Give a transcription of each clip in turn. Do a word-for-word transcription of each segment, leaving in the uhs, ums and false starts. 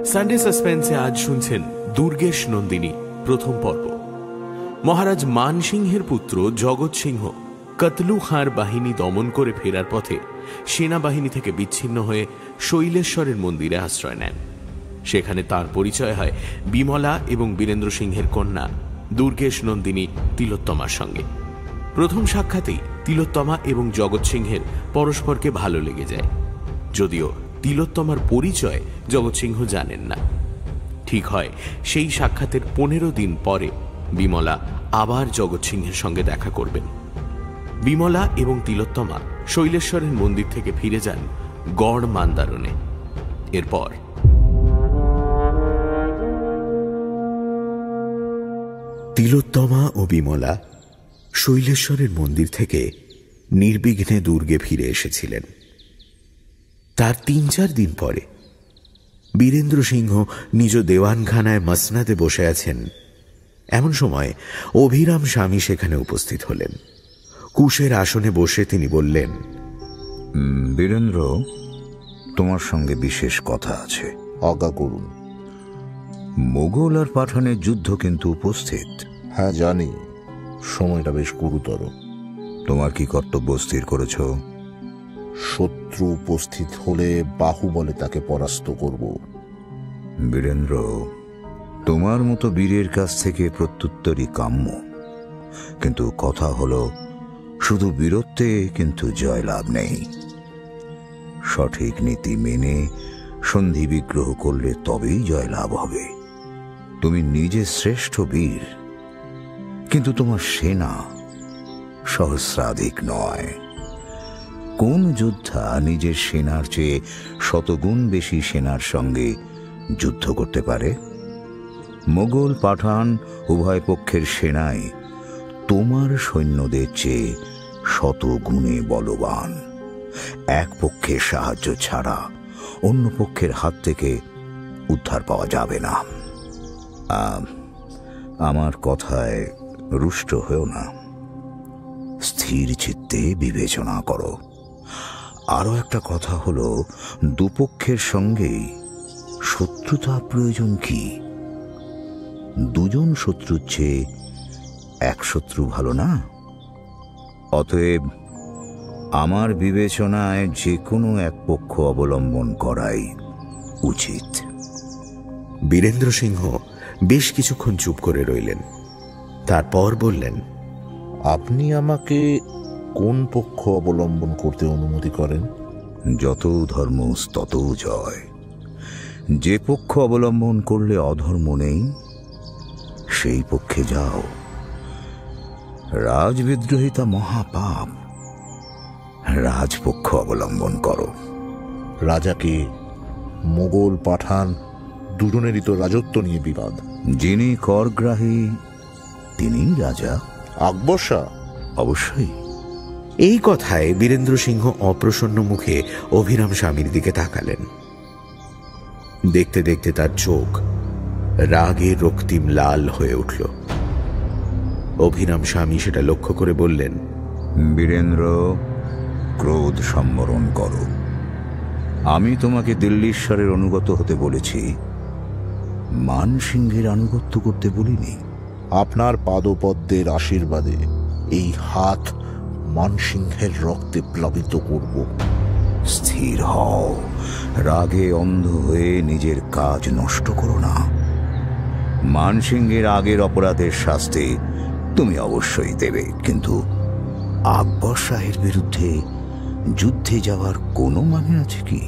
Sunday সাসপেন্সে আজ শুনছেন দুর্গেশ নন্দিনী প্রথম পর্ব। মহারাজ মানসিংহের পুত্র জগৎ সিংহ কতলু খাঁর বাহিনী দমন করে ফেরার পথে সেনাবাহিনী থেকে বিচ্ছিন্ন হয়ে শৈলেশ্বরের মন্দিরে আশ্রয় নেন। সেখানে তার পরিচয় হয় বিমলা এবং বীরেন্দ্র সিংহের কন্যা দুর্গেশ নন্দিনী তিলোত্তমার সঙ্গে। প্রথম সাক্ষাতেই তিলোত্তমা এবং জগৎ সিংহের পরস্পরকে ভালো লেগে যায়, যদিও তিলোত্তমার পরিচয় জগৎ সিংহ জানেন না। ঠিক হয় সেই সাক্ষাতের পনেরো দিন পরে বিমলা আবার জগৎ সিংহের সঙ্গে দেখা করবেন। বিমলা এবং তিলোত্তমা শৈলেশ্বরের মন্দির থেকে ফিরে যান গড় মান্দারণে। এরপর তিলোত্তমা ও বিমলা শৈলেশ্বরের মন্দির থেকে নির্বিঘ্নে দুর্গে ফিরে এসেছিলেন। তার তিন চার দিন পরে বীরেন্দ্র সিংহ নিজ দেওয়ানখানায় মসনাদে বসে আছেন। এমন সময় অভিরাম স্বামী সেখানে উপস্থিত হলেন। কুশের আসনে বসে তিনি বললেন, বীরেন্দ্র, তোমার সঙ্গে বিশেষ কথা আছে। আজ্ঞা করুন। মোগল আর পাঠানের যুদ্ধ কিন্তু উপস্থিত। হ্যাঁ জানি, সময়টা বেশ গুরুতর। তোমার কি কর্তব্য স্থির করেছ? শত্রু উপস্থিত হলে বাহুবলে তাকে পরাস্ত করব। বীরেন্দ্র, তোমার মতো বীরের কাছ থেকে প্রত্যুত্তরই কাম্য, কিন্তু কথা হলো শুধু বীরত্বে কিন্তু জয়লাভ নেই। সঠিক নীতি মেনে সন্ধি বিগ্রহ করলে তবেই জয়লাভ হবে। তুমি নিজে শ্রেষ্ঠ বীর, কিন্তু তোমার সেনা সহস্রাধিক নয়। কোন যোদ্ধা নিজের সেনার চেয়ে শতগুণ বেশি সেনার সঙ্গে যুদ্ধ করতে পারে? মোগল পাঠান উভয় পক্ষের সেনাই তোমার সৈন্যদের চেয়ে শত গুণে বলবান। এক পক্ষের সাহায্য ছাড়া অন্য পক্ষের হাত থেকে উদ্ধার পাওয়া যাবে না। আমার কথায় রুষ্ট হয়েও না, স্থির চিত্তে বিবেচনা করো। আরো একটা কথা হলো, দুপক্ষের সঙ্গেই শত্রুতা প্রয়োজন কি? দুজন শত্রুর চেয়ে এক শত্রু ভালো না? অতএব আমার বিবেচনায় যে কোনো এক পক্ষ অবলম্বন করাই উচিত। বীরেন্দ্র সিংহ বেশ কিছুক্ষণ চুপ করে রইলেন। তারপর বললেন, আপনি আমাকে কোন পক্ষ অবলম্বন করতে অনুমতি করেন? যত ধর্ম তত জয়। যে পক্ষ অবলম্বন করলে অধর্ম নেই, সেই পক্ষে যাও। রাজবিদ্রোহিতা মহাপাপ। রাজপক্ষ অবলম্বন করো। রাজাকে মোগল পাঠান দুজনেরই তো রাজত্ব নিয়ে বিবাদ। যিনি করগ্রাহী তিনি রাজা। আকবর শাহ? অবশ্যই। এই কথায় বীরেন্দ্র সিংহ অপ্রসন্ন মুখে অভিরাম স্বামীর দিকে তাকালেন। দেখতে দেখতে তার চোখ রাগে রক্তিম লাল হয়ে উঠল। অভিরাম স্বামী সেটা লক্ষ্য করে বললেন, বীরেন্দ্র, ক্রোধ সম্বরণ করো। আমি তোমাকে দিল্লীশ্বরের অনুগত হতে বলেছি, মানসিংহের আনুগত্য করতে বলিনি। আপনার পাদপদ্মের আশীর্বাদে এই হাত মানসিংহের রক্তে প্লাবিত করব। স্থির হও, রাগে অন্ধ হয়ে নিজের কাজ নষ্ট করো না। মানসিংহের আগের অপরাধের শাস্তি তুমি অবশ্যই দেবে, কিন্তু আকবর শাহের বিরুদ্ধে যুদ্ধে যাওয়ার কোনো মানে আছে কি?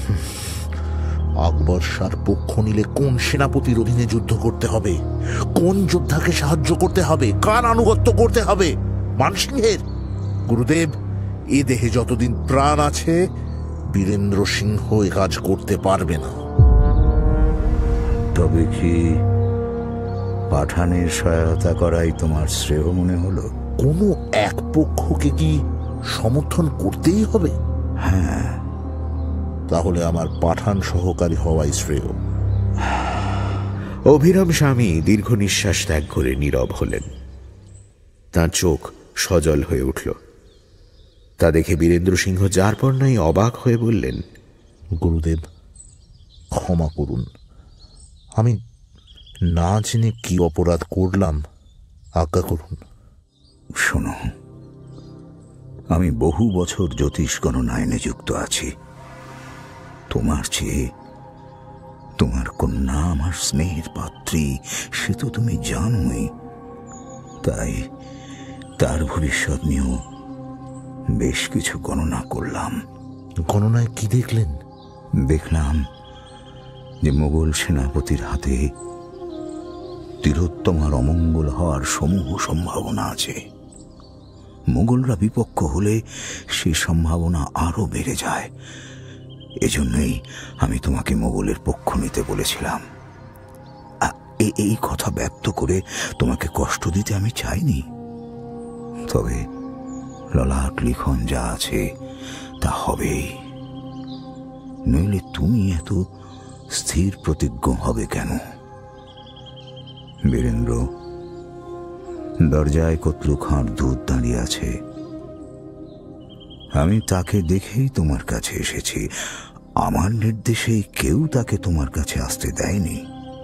আকবর শাহর পক্ষ নিলে কোন সেনাপতির অধীনে যুদ্ধ করতে হবে? কোন যোদ্ধাকে সাহায্য করতে হবে? কার আনুগত্য করতে হবে? মানসিংহের? গুরুদেব, এ দেহে যতদিন প্রাণ আছে বীরেন্দ্র সিংহ এ কাজ করতে পারবে না। তবে কি পাঠানের সহায়তা করাই তোমার শ্রেয় মনে হলো? কোনো এক পক্ষকে কি সমর্থন করতেই হবে? হ্যাঁ। তাহলে আমার পাঠান সহকারী হওয়াই শ্রেয়। অভিরাম স্বামী দীর্ঘ নিঃশ্বাস ত্যাগ করে নীরব হলেন। তাঁর চোখ সজল হয়ে উঠল। তা দেখে বীরেন্দ্র সিংহ যার পর নাই অবাক হয়ে বললেন, গুরুদেব, ক্ষমা করুন, আমি না জেনে কি অপরাধ করলাম আজ্ঞা করুন। শোনো, আমি বহু বছর জ্যোতিষ গণনায় নিযুক্ত আছি। তোমার চেয়ে তোমার কন্যা আমার স্নেহের পাত্রী, সে তো তুমি জানোই। তাই তার ভবিষ্যৎ নিয়েও বেশ কিছু গণনা করলাম। গণনায় কি দেখলেন? দেখলাম যে মোগল সেনাপতির হাতে তিলোত্তমার অমঙ্গল হওয়ার সমূহ সম্ভাবনা আছে। মোগলরা বিপক্ষ হলে সে সম্ভাবনা আরো বেড়ে যায়। এজন্যই আমি তোমাকে মোগলের পক্ষ নিতে বলেছিলাম। এই কথা ব্যক্ত করে তোমাকে কষ্ট দিতে আমি চাইনি, তবে ললাট লিখন যা আছে তা হবেই। নইলে তুমি এত স্থির প্রতিজ্ঞ হবে কেন? বীরেন্দ্র, দরজায় কতলু খাঁর দূত দাঁড়িয়ে আছে। আমি তাকে দেখেই তোমার কাছে এসেছি। আমার নির্দেশেই কেউ তাকে তোমার কাছে আসতে দেয়নি।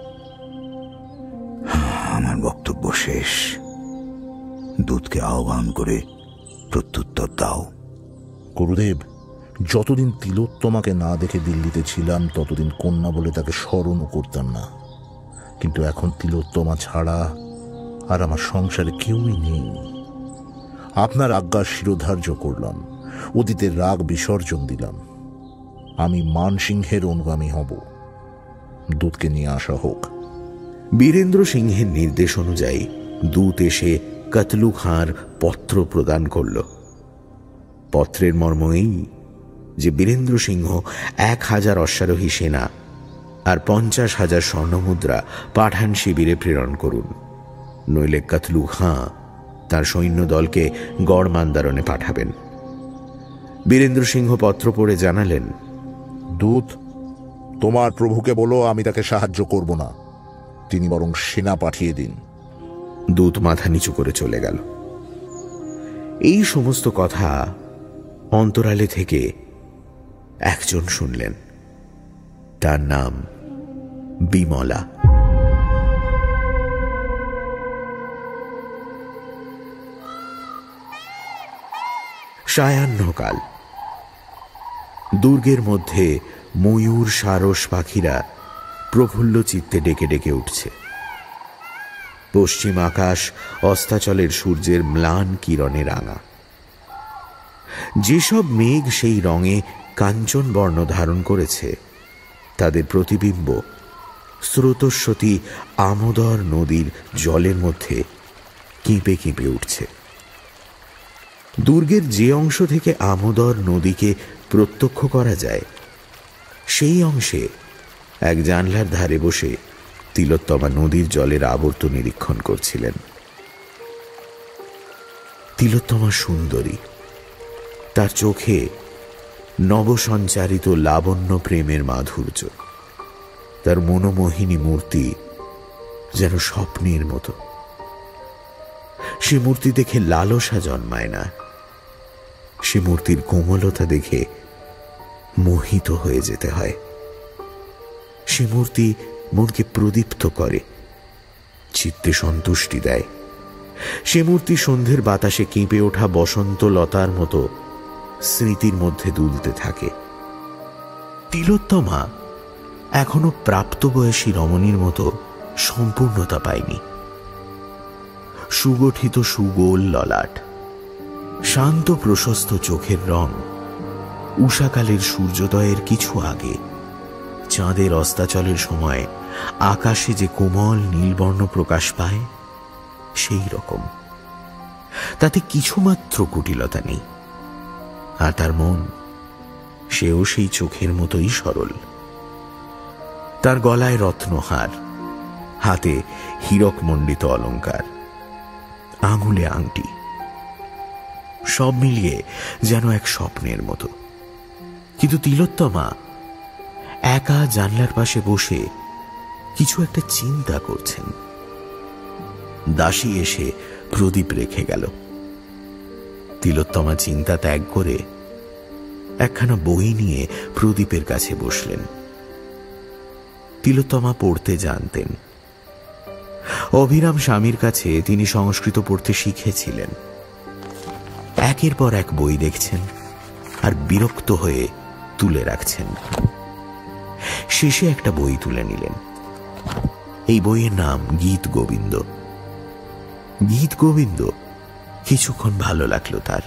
আমার বক্তব্য শেষ। দূতকে আহ্বান করে প্রত্যুত্তর দাও। গুরুদেব, যতদিন তিলোত্তমাকে না দেখে দিল্লিতে ছিলাম ততদিন কন্যা বলে তাকে স্মরণও করতাম না। কিন্তু এখন তিলোত্তমা ছাড়া আর আমার সংসারে কেউই নেই। আপনার আজ্ঞা শিরোধার্য করলাম, অতীতের রাগ বিসর্জন দিলাম। আমি মানসিংহের অনুগামী হব। দূতকে নিয়ে আসা হোক। বীরেন্দ্র সিংহের নির্দেশ অনুযায়ী দূত এসে কতলু খাঁর পত্র প্রদান করল। পত্রের মর্ম এই যে বীরেন্দ্র সিংহ এক হাজার অশ্বারোহী সেনা আর পঞ্চাশ হাজার স্বর্ণমুদ্রা পাঠান শিবিরে প্রেরণ করুন, নইলে কতলু খাঁ তার সৈন্যদলকে গড় মান্দারণে পাঠাবেন। বীরেন্দ্র সিংহ পত্র পড়ে জানালেন, দূত, তোমার প্রভুকে বলো আমি তাকে সাহায্য করব না, তিনি বরং সেনা পাঠিয়ে দিন। দূত মাথা নিচু করে চলে গেল। এই সমস্ত কথা অন্তরালে থেকে একজন শুনলেন। তার নাম বিমলা। সায়াহ্নকাল। দুর্গের মধ্যে ময়ূর সারস পাখিরা প্রফুল্ল চিত্তে ডেকে ডেকে উঠছে। পশ্চিম আকাশ অস্তাচলের সূর্যের ম্লান কিরণে রাঙা। যেসব মেঘ সেই রঙে কাঞ্চন বর্ণ ধারণ করেছে তাদের প্রতিবিম্ব স্রোতস্বতী আমোদর নদীর জলের মধ্যে কিঁপে কিঁপে উঠছে। দুর্গের যে অংশ থেকে আমোদর নদীকে প্রত্যক্ষ করা যায় সেই অংশে এক জানলার ধারে বসে তিলোত্তমা নদীর জলের আবর্ত নিরীক্ষণ করছিলেন। তিলোত্তমা সুন্দরী, তার চোখে নবসঞ্চারিত লাবণ্য প্রেমের মাধুর্য। তার মনোমোহিনী মূর্তি যেন স্বপ্নের মতো। সে মূর্তি দেখে লালসা জন্মায় না, সে মূর্তির কোমলতা দেখে মোহিত হয়ে যেতে হয়। সে মূর্তি মনকে প্রদীপ্ত করে, চিত্তে সন্তুষ্টি দেয়। সে মূর্তি সন্ধ্যের বাতাসে কেঁপে ওঠা বসন্ত লতার মতো স্মৃতির মধ্যে দুলতে থাকে। তিলোত্তমা এখনো প্রাপ্তবয়সী রমণীর মতো সম্পূর্ণতা পায়নি। সুগঠিত সুগোল ললাট, শান্ত প্রশস্ত চোখের রং উষাকালের সূর্যোদয়ের কিছু আগে চাঁদের অস্তাচলের সময় আকাশে যে কোমল নীলবর্ণ প্রকাশ পায় সেই রকম। তাতে কিছুমাত্র কুটিলতা নেই। আর তার মন, সেও সেই চোখের মতোই সরল। তার গলায় রত্নহার, হাতে হীরক মণ্ডিত অলঙ্কার, আঙুলে আংটি, সব মিলিয়ে যেন এক স্বপ্নের মতো। কিন্তু তিলোত্তমা একা জানলার পাশে বসে কিছু একটা চিন্তা করছেন। দাসী এসে প্রদীপ রেখে গেল। তিলোত্তমা চিন্তা ত্যাগ করে একখানা বই নিয়ে প্রদীপের কাছে বসলেন। তিলোত্তমা পড়তে জানতেন। অভিরাম স্বামীর কাছে তিনি সংস্কৃত পড়তে শিখেছিলেন। একের পর এক বই দেখছেন আর বিরক্ত হয়ে তুলে রাখছেন। শেষে একটা বই তুলে নিলেন। এই বইয়ের নাম গীত গোবিন্দ। গীত গোবিন্দ কিছুক্ষণ ভালো লাগলো তার।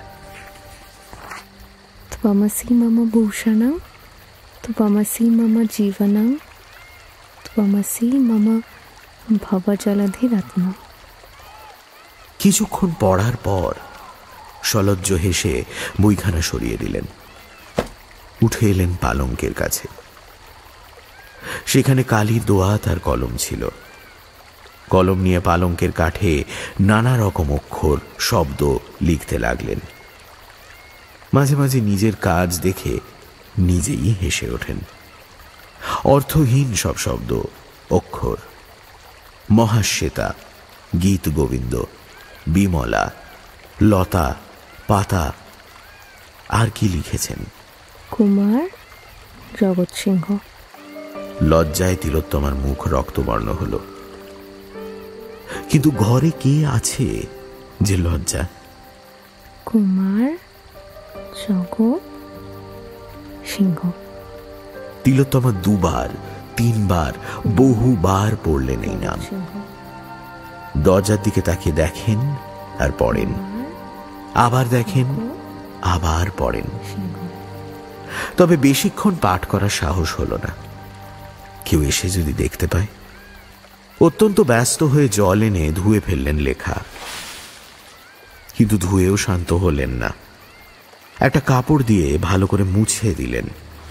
ত্বমসি মম ভূষণং ত্বমসি মম জীবনং ত্বমসি মম ভবজলধিরত্ন। কিছুক্ষণ পড়ার পর সলজ্জ হেসে বইখানা সরিয়ে দিলেন। উঠে এলেন পালঙ্কের কাছে। সেখানে কালির দোয়াত আর কলম ছিল। কলম নিয়ে পালঙ্কের কাঠে নানা রকম অক্ষর শব্দ লিখতে লাগলেন। মাঝে মাঝে নিজের কাজ দেখে নিজেই হেসে ওঠেন। অর্থহীন সব শব্দ, অক্ষর। মহাশ্বেতা, গীত গোবিন্দ, বিমলা, লতা, পাতা। আর কি লিখেছেন? কুমার জগৎ সিংহ। লজ্জায় তিলোত্তমার মুখ রক্তবর্ণ হল। কিন্তু ঘরে কে আছে যে লজ্জা? কুমার জগৎ সিংহ। তিলোত্তমা দুবার তিনবার বহুবার পড়লেন এই নাম। দরজার দিকে তাকিয়ে দেখেন আর পড়েন, আবার দেখেন, আবার পড়েন। তবে বেশিক্ষণ পাঠ করার সাহস হলো না। কেউ এসে যদি দেখতে পায়। অত্যন্ত ব্যস্ত হয়ে জল এনে ধুয়ে ফেললেন লেখা। কিন্তু ধুয়েও শান্ত হলেন না। একটা কাপড় দিয়ে ভালো করে মুছে দিলেন।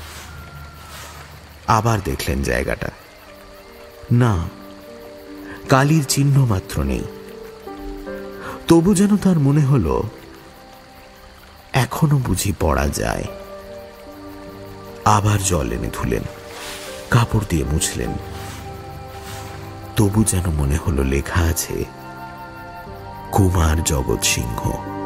আবার দেখলেন জায়গাটা। না, কালির চিহ্ন মাত্র নেই। তবু যেন তার মনে হলো এখনো বুঝি পড়া যায়। আবার জল এনে ধুলেন, কাপড় দিয়ে মুছলেন। তবু যেন মনে হলো লেখা আছে কুমার জগৎ সিংহ।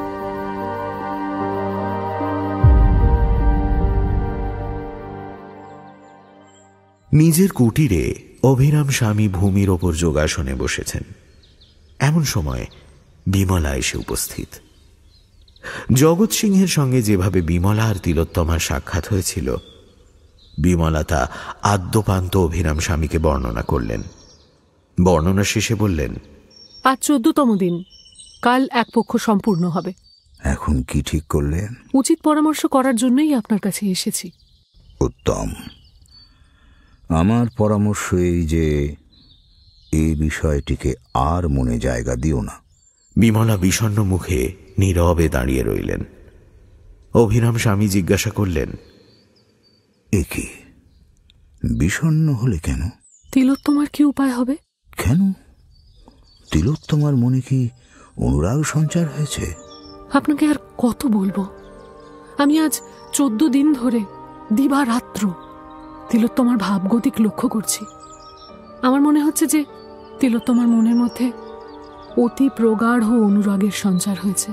নিজের কুটিরে অভিরাম স্বামী ভূমির ওপর যোগাসনে বসেছেন। এমন সময় বিমলা এসে উপস্থিত। জগৎ সিংহের সঙ্গে যেভাবে বিমলা আর তিলোত্তমার সাক্ষাৎ হয়েছিল, বিমলা তা আদ্যপান্ত অভিরাম স্বামীকে বর্ণনা করলেন। বর্ণনা শেষে বললেন, আজ চোদ্দতম দিন, কাল এক পক্ষ সম্পূর্ণ হবে। এখন কি ঠিক করলেন? উচিত পরামর্শ করার জন্যই আপনার কাছে এসেছি। উত্তম। আমার পরামর্শ এই যে এই বিষয়টিকে আর মনে জায়গা দিও না। বিমলা বিষণ্ণ মুখে নীরবে দাঁড়িয়ে রইলেন। অভিরাম স্বামী জিজ্ঞাসা করলেন, এ কি বিষণ্ণ হলে কেন? তিলোত্তমার কি উপায় হবে? কেন? তিলোত্তমার মনে কি অনুরাগ সঞ্চার হয়েছে? আপনাকে আর কত বলবো? আমি আজ চোদ্দ দিন ধরে দিবারাত্র তিলোত্তমার ভাবগতিক লক্ষ্য করছি। আমার মনে হচ্ছে যে তিলোত্তমার মনের মধ্যে অতি প্রগাঢ় অনুরাগের সঞ্চার হয়েছে।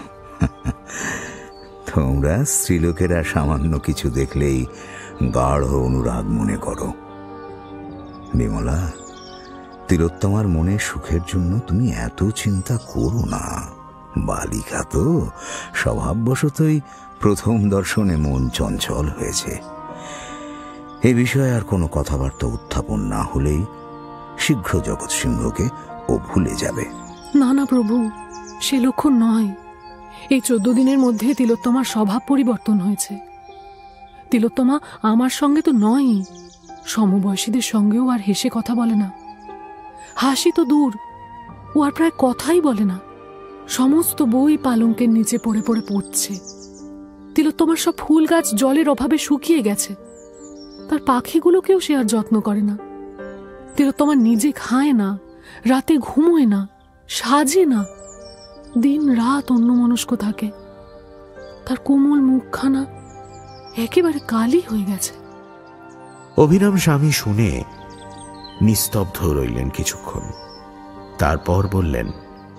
তোমরা স্ত্রীলোকেরা সামান্য কিছু দেখলেই গাঢ় অনুরাগ মনে করো। বিমলা, তিলোত্তমার মনে সুখের জন্য তুমি এত চিন্তা করো না। বালিকা তো, স্বভাববশতই প্রথম দর্শনে মন চঞ্চল হয়েছে। এ বিষয়ে আর কোনো কথাবার্তা উত্থাপন না হলেই শীঘ্র জগৎ সিংহকে ও ভুলে যাবে। না না প্রভু, সে লক্ষণ নয়। এই চোদ্দ দিনের মধ্যে তিলোত্তমার স্বভাব পরিবর্তন হয়েছে। তিলোত্তমা আমার সঙ্গে তো নয়, সমবয়সীদের সঙ্গেও আর হেসে কথা বলে না। হাসি তো দূর, ও আর প্রায় কথাই বলে না। সমস্ত বই পালঙ্কের নিচে পড়ে পড়ে পড়ছে। তিলোত্তমার সব ফুল গাছ জলের অভাবে শুকিয়ে গেছে। তার পাখিগুলোকেও সে আর যত্ন করে না। তিলোত্তমা নিজে খায় না, রাতে ঘুমোয় না, সাজে না, দিন রাত অন্যমনস্ক থাকে। তার কোমল মুখখানা একেবারে কালি হয়ে গেছে। অভিরাম স্বামী শুনে নিস্তব্ধ রইলেন কিছুক্ষণ। তারপর বললেন,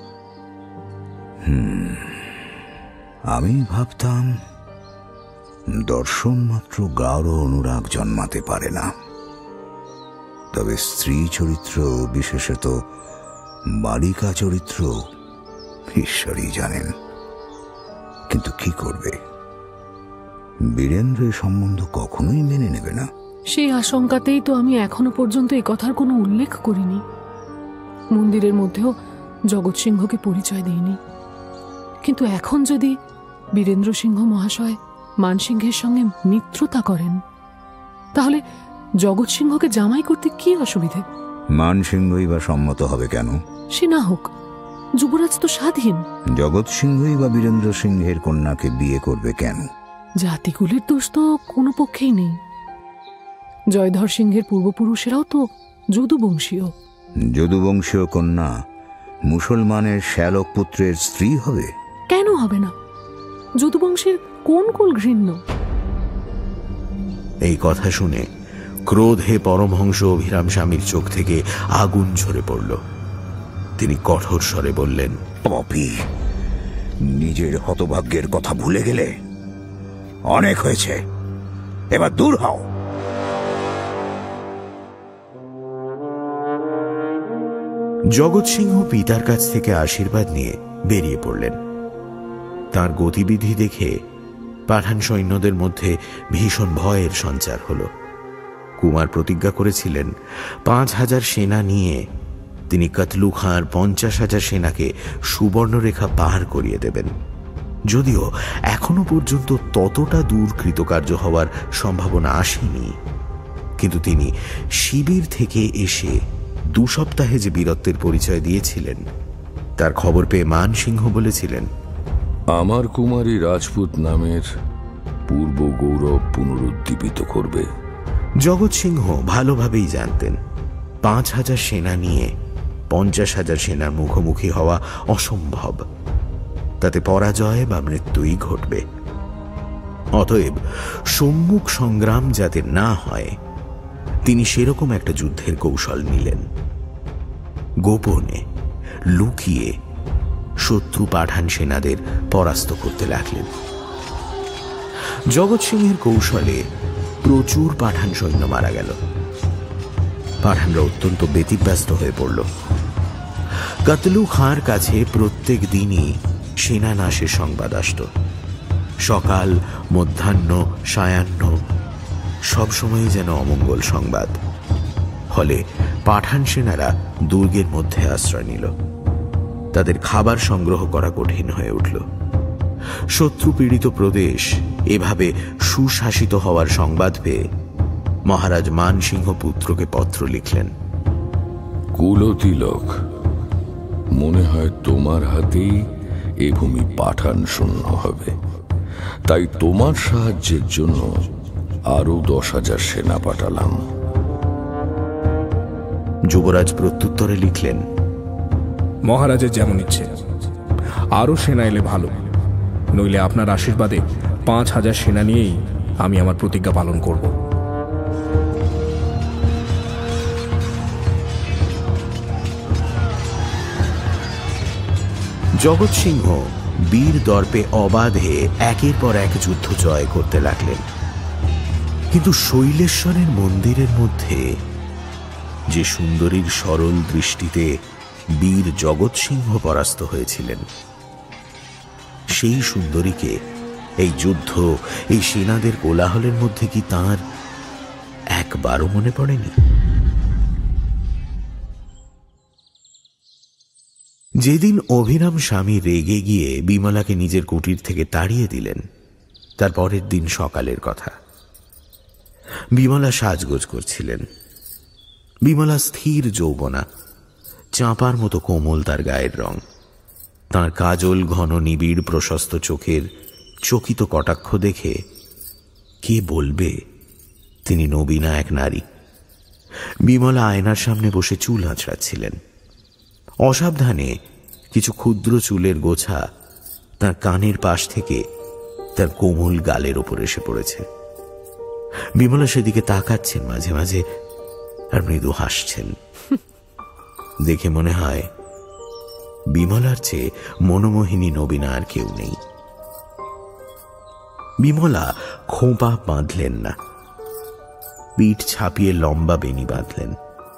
হুম আমি ভাবতাম দর্শন মাত্র গাঢ় অনুরাগ জন্মাতে পারে না। তবে স্ত্রী চরিত্র, বিশেষত বালিকা চরিত্র, ঈশ্বরই জানেন। কিন্তু কি করবে, বীরেন্দ্র সম্বন্ধ কখনোই মেনে নেবে না। সেই আশঙ্কাতেই তো আমি এখনো পর্যন্ত এই কথার কোনো উল্লেখ করিনি। মন্দিরের মধ্যেও জগৎ সিংহকে পরিচয় দিইনি। কিন্তু এখন যদি বীরেন্দ্র সিংহ মহাশয় মানসিংহের সঙ্গে মিত্রতা করেন, তাহলে জগৎ সিংহকে জামাই করতে কি অসুবিধে? মানসিংহই বা সম্মত হবে কেন? সে না হোক, যুবরাজ তো স্বাধীন। জগৎ সিংহই বা বীরেন্দ্র সিংহের কন্যাকে বিয়ে করবে কেন? জাতিকুলের দোষ তো কোনো পক্ষেই নেই। জয়ধর সিংহের পূর্বপুরুষেরাও তো যদুবংশীয়। যদুবংশীয় কন্যা মুসলমানের শ্যালক পুত্রের স্ত্রী হবে? কেন হবে না? যদুবংশের কোন কুল ঘৃণ্য? এই কথা শুনে ক্রোধে পরমহংস অভিরাম স্বামীর চোখ থেকে আগুন ঝরে পড়ল। তিনি কঠোর স্বরে বললেন, পাপী, নিজের হতভাগ্যের কথা ভুলে গেলে? অনেক হয়েছে, এবার দূর হও। জগৎ সিংহ পিতার কাছ থেকে আশীর্বাদ নিয়ে বেরিয়ে পড়লেন। তার গতিবিধি দেখে পাঠান সৈন্যদের মধ্যে ভীষণ ভয়ের সঞ্চার হল। কুমার প্রতিজ্ঞা করেছিলেন পাঁচ হাজার সেনা নিয়ে তিনি কতলু খাঁর পঞ্চাশ হাজার সেনাকে সুবর্ণরেখা পার করিয়ে দেবেন। যদিও এখনো পর্যন্ত ততটা দূর কৃতকার্য হওয়ার সম্ভাবনা আসেনি, কিন্তু তিনি শিবির থেকে এসে দু সপ্তাহে যে বীরত্বের পরিচয় দিয়েছিলেন তার খবর পেয়ে মানসিংহ বলেছিলেন, আমার কুমারী রাজপুত নামের পূর্ব গৌরব পুনরুদ্দীপিত করবে। জগৎ সিংহ ভালোভাবেই জানতেন পাঁচ হাজার সেনা নিয়ে পঞ্চাশ হাজার সেনার মুখোমুখি হওয়া অসম্ভব, তাতে পরাজয় বা মৃত্যুই ঘটবে। অতএব সম্মুখ সংগ্রাম যাতে না হয়, তিনি সেরকম একটা যুদ্ধের কৌশল নিলেন। গোপনে লুকিয়ে শত্রু পাঠান সেনাদের পরাস্ত করতে লাগলেন। জগৎ সিংহের কৌশলে প্রচুর পাঠান সৈন্য মারা গেল। পাঠানরা অত্যন্ত ব্যতিব্যস্ত হয়ে পড়ল। কতলু খাঁর কাছে প্রত্যেক দিনই সেনা নাশের সংবাদ আসত। সকাল, মধ্যাহ্ন, সায়াহ্ন সবসময় যেন অমঙ্গল সংবাদ। ফলে পাঠান সেনারা দুর্গের মধ্যে আশ্রয় নিল। তাদের খাবার সংগ্রহ করা কঠিন হয়ে উঠল। শত্রু পীড়িত প্রদেশ এভাবে সুশাসিত হওয়ার সংবাদ পেয়ে মহারাজ মানসিংহ পুত্রকে পত্র লিখলেন, কুলতিলক, মনে হয় তোমার হাতেই এ ভূমি পাঠান শূন্য হবে। তাই তোমার সাহায্যের জন্য আরো দশ হাজার সেনা পাঠালাম। যুবরাজ প্রত্যুত্তরে লিখলেন, মহারাজের যেমন ইচ্ছে, আরো সেনা এলে ভালো, নইলে আপনার আশীর্বাদে পাঁচ হাজার সেনা নিয়েই আমি আমার প্রতিজ্ঞা পালন করব। জগৎ সিংহ বীর দর্পে অবাধে একের পর এক যুদ্ধ জয় করতে লাগলেন। কিন্তু শৈলেশ্বরের মন্দিরের মধ্যে যে সুন্দরীর সরল দৃষ্টিতে বীর জগৎ সিংহ পরাস্ত হয়েছিলেন, সেই সুন্দরীকে এই যুদ্ধ, এই সেনাদের কোলাহলের মধ্যে কি তাঁর একবারও মনে পড়েনি? যেদিন অভিরাম স্বামী রেগে গিয়ে বিমলাকে নিজের কুটির থেকে তাড়িয়ে দিলেন, তার পরের দিন সকালের কথা। বিমলা সাজগোজ করছিলেন। বিমলা স্থির যৌবনা, চাঁপার মতো কোমল তার গায়ের রং। তাঁর কাজল ঘন নিবিড় প্রশস্ত চোখের চকিত কটাক্ষ দেখে কে বলবে তিনি নবীনা এক নারী? বিমলা আয়নার সামনে বসে চুল আঁচড়াচ্ছিলেন। অসাবধানে কিছু ক্ষুদ্র চুলের গোছা তার কানের পাশ থেকে তার কোমল গালের ওপর এসে পড়েছে। বিমলা সেদিকে তাকাচ্ছেন মাঝে মাঝে আর মৃদু হাসছেন। দেখে মনে হয় বিমলার চেয়ে মনোমোহিনী নবীনা আর কেউ নেই। বিমলা খোঁপা বাঁধলেন না, পিঠ ছাপিয়ে লম্বা বেনি বাঁধলেন।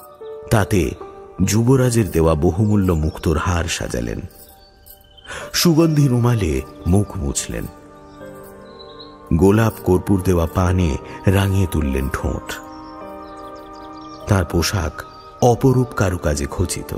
তাতে যুবরাজের দেওয়া বহুমূল্য মুক্তোর হার সাজালেন, সুগন্ধি রুমালে মুখ মুছলেন, গোলাপ কর্পূর দেওয়া পানে রাঙিয়ে তুললেন ঠোঁট। তার পোশাক অপরূপ কারুকাজে খচিত।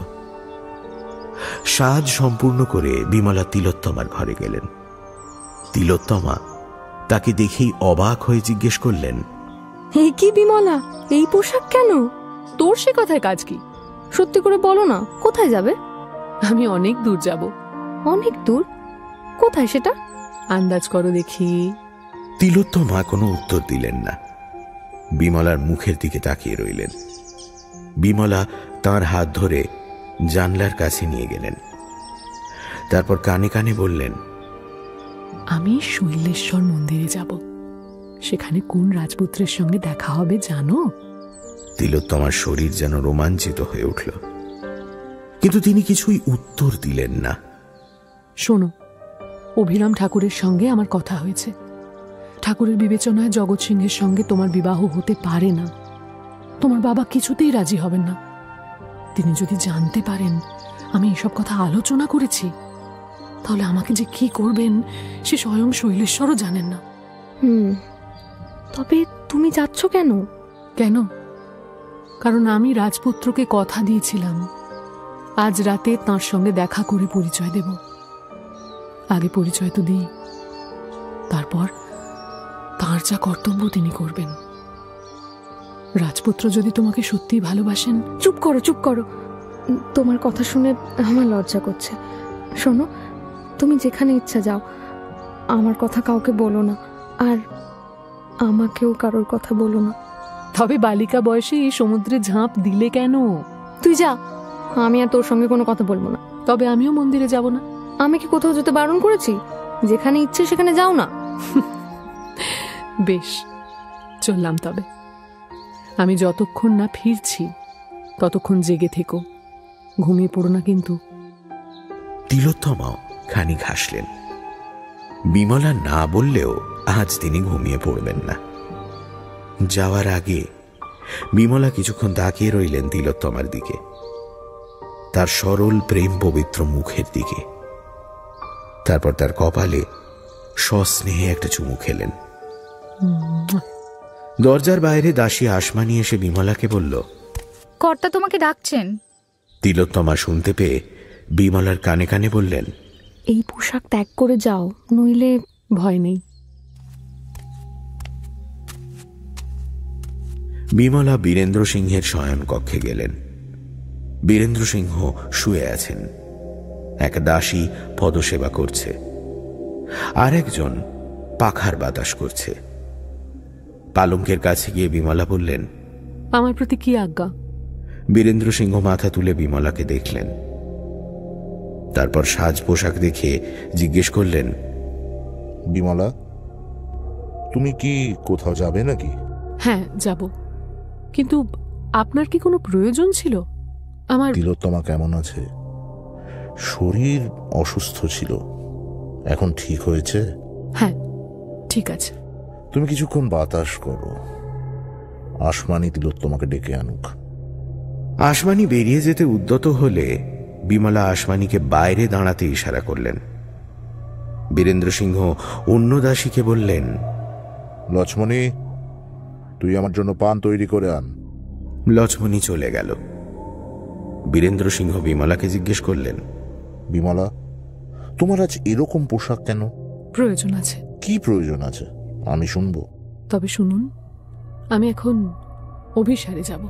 সাজ সম্পূর্ণ করে বিমলা তিলোত্তমার ঘরে গেলেন। তিলোত্তমা তাকে দেখেই অবাক হয়ে জিজ্ঞেস করলেন, এই কি বিমলা, এই পোশাক কেন? তোর সে কথায় কাজ কি? সত্যি করে বলো না, কোথায় যাবে? আমি অনেক দূর যাব। অনেক দূর? কোথায় সেটা? আন্দাজ করো দেখি। তিলোত্তমা কোনো উত্তর দিলেন না, বিমলার মুখের দিকে তাকিয়ে রইলেন। বিমলা তার হাত ধরে জানলার কাছে নিয়ে গেলেন। তারপর কানে কানে বললেন, আমি শৈলেশ্বর মন্দিরে যাব। সেখানে কোন রাজপুত্রের সঙ্গে দেখা হবে জানো? তিলোত্তমার শরীর যেন রোমাঞ্চিত হয়ে উঠল, কিন্তু তিনি কিছুই উত্তর দিলেন না। শোনো, অভিরাম ঠাকুরের সঙ্গে আমার কথা হয়েছে। ঠাকুরের বিবেচনায় জগৎ সিংহের সঙ্গে তোমার বিবাহ হতে পারে না। তোমার বাবা কিছুতেই রাজি হবেন না। তিনি যদি জানতে পারেন আমি এসব কথা আলোচনা করেছি, তাহলে আমাকে যে কি করবেন সে স্বয়ং শৈলেশ্বরও জানেন না। হুম, তবে তুমি যাচ্ছ কেন? কেন? কারণ আমি রাজপুত্রকে কথা দিয়েছিলাম আজ রাতে তাঁর সঙ্গে দেখা করে পরিচয় দেব। আগে পরিচয় তো দিই, তারপর তাঁর যা কর্তব্য তিনি করবেন। রাজপুত্র যদি তোমাকে সত্যি ভালোবাসেন। চুপ করো, চুপ করো, তোমার কথা শুনে আমার লজ্জা করছে। শোনো, তুমি যেখানে ইচ্ছা যাও, আমার কথা কাউকে বলো না, আর আমাকেও কারোর কথা বলো না। তবে বালিকা বয়সে এই সমুদ্রে ঝাঁপ দিলে কেন? তুই যা, আমি আর তোর সঙ্গে কোনো কথা বলবো না। তবে আমিও মন্দিরে যাব না। আমি কি কোথাও যেতে বারণ করেছি? যেখানে ইচ্ছে সেখানে যাও না। বেশ, চললাম তবে। আমি যতক্ষণ না ফিরছি ততক্ষণ জেগে থেকো, ঘুমিয়ে পড়ো না কিন্তু। তিলোত্তমাও খানিক হাসলেন। বিমলা না বললেও আজ তিনি ঘুমিয়ে পড়বেন না। যাওয়ার আগে বিমলা কিছুক্ষণ তাকিয়ে রইলেন তিলোত্তমার দিকে, তার সরল প্রেম পবিত্র মুখের দিকে। তারপর তার কপালে সস্নেহে একটা চুমু খেলেন। দরজার বাইরে দাসী আসমানি এসে বিমলাকে বলল, কর্তা তোমাকে ডাকছেন। তিলোত্তমা শুনতে পেয়ে বিমলার কানে কানে বললেন, এই পোশাক ত্যাগ করে যাও, নইলে। ভয় নেই। বিমলা বীরেন্দ্র সিংহের শয়ন কক্ষে গেলেন। বীরেন্দ্র সিংহ শুয়ে আছেন, এক দাসী পদসেবা করছে, আর একজন পাখার বাতাস করছে। পালঙ্কের কাছে গিয়ে বিমলা বললেন, আমার প্রতি কি আজ্ঞা? বীরেন্দ্র সিংহ মাথা তুলে বিমলাকে দেখলেন, তারপর সাজ পোশাক দেখে জিজ্ঞেস করলেন, বিমলা, তুমি কি কোথাও যাবে নাকি? হ্যাঁ, যাব। কিন্তু আপনার কি কোনো প্রয়োজন ছিল? আমার তিলোত্তমা কেমন আছে? শরীর অসুস্থ ছিল, এখন ঠিক হয়েছে? হ্যাঁ, ঠিক আছে। তুমি কিছুক্ষণ বাতাস করো, আসমানি তিলোত্তমাকে ডেকে আনুক। আসমানি বেরিয়ে যেতে উদ্যত হলে বিমলা আসমানিকে বাইরে দাঁড়াতে ইশারা করলেন। বীরেন্দ্র সিংহ অন্য দাসীকে বললেন, লক্ষ্মণী, তুই আমার জন্য পান তৈরি করে আন। লক্ষ্মণী চলে গেল। বীরেন্দ্র সিংহ বিমলাকে জিজ্ঞেস করলেন, বিমলা, তোমার আজ এরকম পোশাক কেন? প্রয়োজন আছে। কি প্রয়োজন আছে? আমি শুনবো। তবে শুনুন, আমি এখন অভিসারে যাব।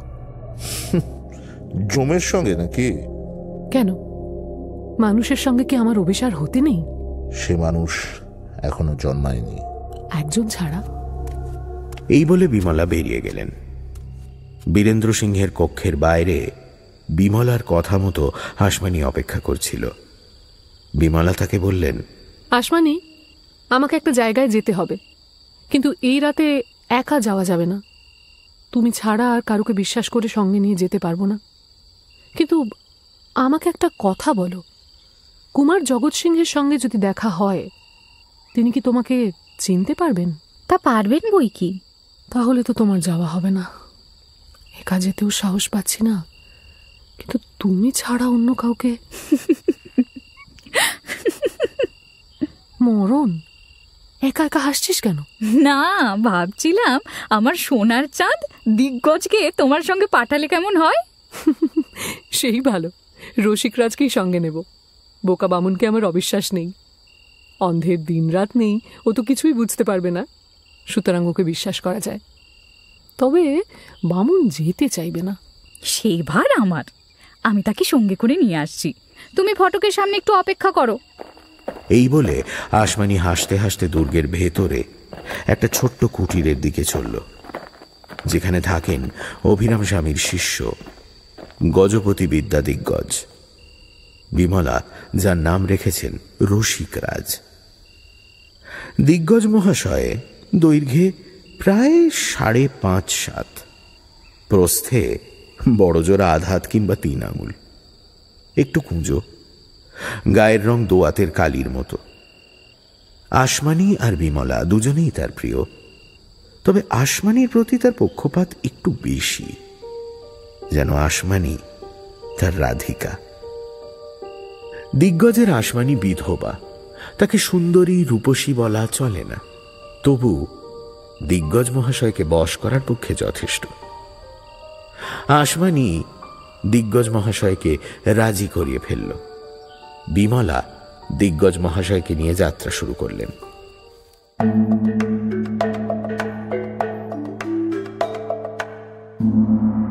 জমের সঙ্গে নাকি? কেন, মানুষের সঙ্গে কি আমার অভিসার হতে নেই? সে মানুষ এখনো জন্মায়নি। একজন ছাড়া। এই বলে বিমলা বেরিয়ে গেলেন। বীরেন্দ্র সিংহের কক্ষের বাইরে বিমলার কথা মতো আসমানি অপেক্ষা করছিল। বিমলা তাকে বললেন, আসমানি, আমাকে একটা জায়গায় যেতে হবে, কিন্তু এই রাতে একা যাওয়া যাবে না। তুমি ছাড়া আর কারুকে বিশ্বাস করে সঙ্গে নিয়ে যেতে পারবো না। কিন্তু আমাকে একটা কথা বলো, কুমার জগৎ সিংহের সঙ্গে যদি দেখা হয়, তিনি কি তোমাকে চিনতে পারবেন? তা পারবেন বই কি। তাহলে তো তোমার যাওয়া হবে না। একা যেতেও সাহস পাচ্ছি না, কিন্তু তুমি ছাড়া অন্য কাউকে। মরণ, একা একা হাসছিস কেন? না, ভাবছিলাম আমার সোনার চাঁদ দিগ্গজকে তোমার সঙ্গে পাঠালে কেমন হয়। সেই ভালো, রসিকরাজকেই সঙ্গে নেব। বোকা বামুনকে আমার অবিশ্বাস নেই। অন্ধের দিন রাত নেই, ও তো কিছুই বুঝতে পারবে না, সুতরাং ওকে বিশ্বাস করা যায়। তবে বামুন যেতে চাইবে না। সেই ভার আমার, আমি তাকে সঙ্গে করে নিয়ে আসছি। তুমি ফটকের সামনে একটু অপেক্ষা করো। এই বলে আসমানি হাসতে হাসতে দুর্গের ভেতরে একটা ছোট্ট কুটিরের দিকে চলল, যেখানে থাকেন অভিরাম স্বামীর শিষ্য গজপতি বিদ্যা দিগ্গজ। বিমলা যার নাম রেখেছেন রসিকরাজ। দিগ্গজ মহাশয় দৈর্ঘ্যে প্রায় সাড়ে পাঁচ সাত, প্রস্থে বড়জোড়া আধাত কিংবা তিন আঙুল, একটু কুঁজো, গায়ের রং দোয়াতের কালির মতো। আসমানি আর বিমলা দুজনেই তার প্রিয়, তবে আসমানির প্রতি তার পক্ষপাত একটু বেশি, যেন আসমানি তার রাধিকা। দিগ্গজের আসমানি বিধবা, তাকে সুন্দরী রূপসী বলা চলে না, তবু দিগ্গজ মহাশয়কে বশ করার পক্ষে যথেষ্ট। আসমানি দিগ্গজ মহাশয়কে রাজি করিয়ে ফেলল। বিমলা দিগ্গজ মহাশয়কে নিয়ে যাত্রা শুরু করলেন। Thank you.